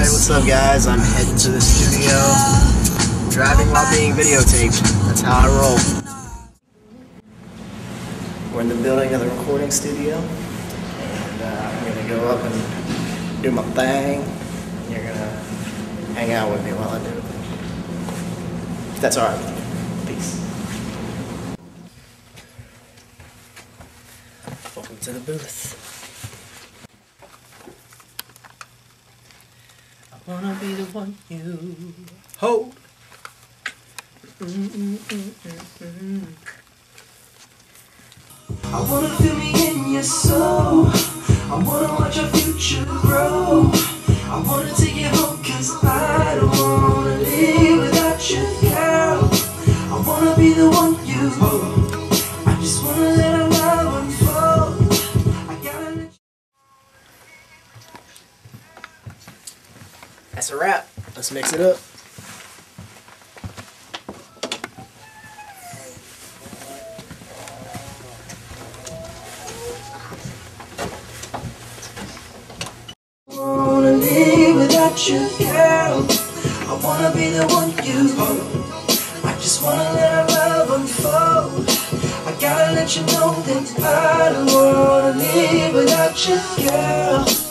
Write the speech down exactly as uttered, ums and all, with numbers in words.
Alright, what's up guys? I'm heading to the studio. Driving while being videotaped. That's how I roll. We're in the building of the recording studio. And uh, I'm going to go up and do my thing. And you're going to hang out with me while I do it. If that's alright with you. Peace. Welcome to the booth. I wanna be the one you hold. Mm -mm -mm -mm -mm. I wanna feel me in your soul. I wanna watch our future grow. I wanna take you home cause I don't wanna live without you, girl. I wanna be the one you hold. I just wanna let our love unfold. I gotta let you. That's a wrap. Let's mix it up. I wanna live without you, girl. I wanna be the one you hold. I just wanna let our love unfold. I gotta let you know that I don't wanna live without you, girl.